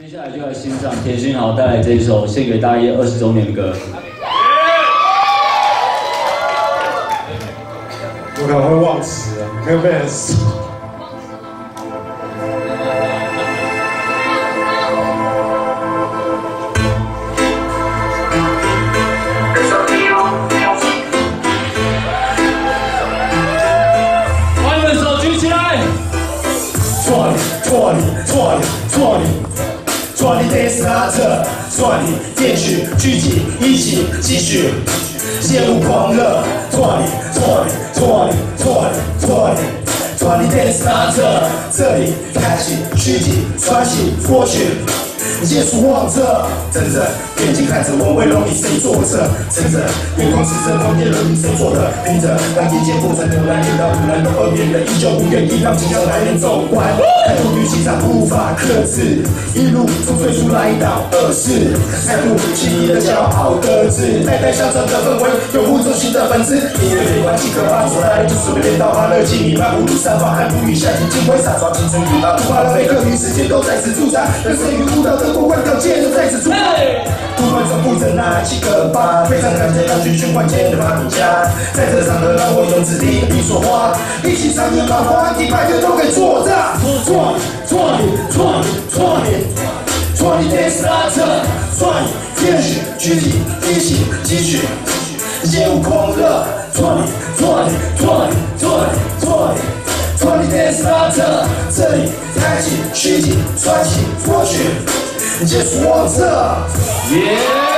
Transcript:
接下来就来欣赏田勋豪带来这一首献给大业20周年的歌。 我可能会忘词了，没有被人说。 把你们手举起来！ 抓你 dance 拿着，抓你电曲聚集一起继续，业务狂热，抓你 dance 拿着，这里开启虚体穿行过去。耶稣望着，睁着眼睛看着文威龙，你谁坐着？撑着月光吃着光夜轮，你谁做的？凭着让眼前过程牛栏遇到突然的恶变人，依旧不愿意让即将来年走完。态度与气场无法克制，一路从最初来到恶事，态度轻易的骄傲得志，代代相传的氛围，有无中心的粉丝。音乐没关系，可怕出来就是会练到发热气，你漫步如山花，汗如雨下，尽情挥洒，抓青春与把不怕了每个与时间都在此驻扎，人生与舞蹈的过关条件都在此出现。不管重复着哪几个吧，非常感谢让群群万千的发明家，在这场合让我用自己的一朵花，一起唱演把花地百个都给做大。20 dance 拿着，赚天许具体一起继续，业务狂热。20 dance 拿着，这里开启虚体穿行过去，耶稣望着。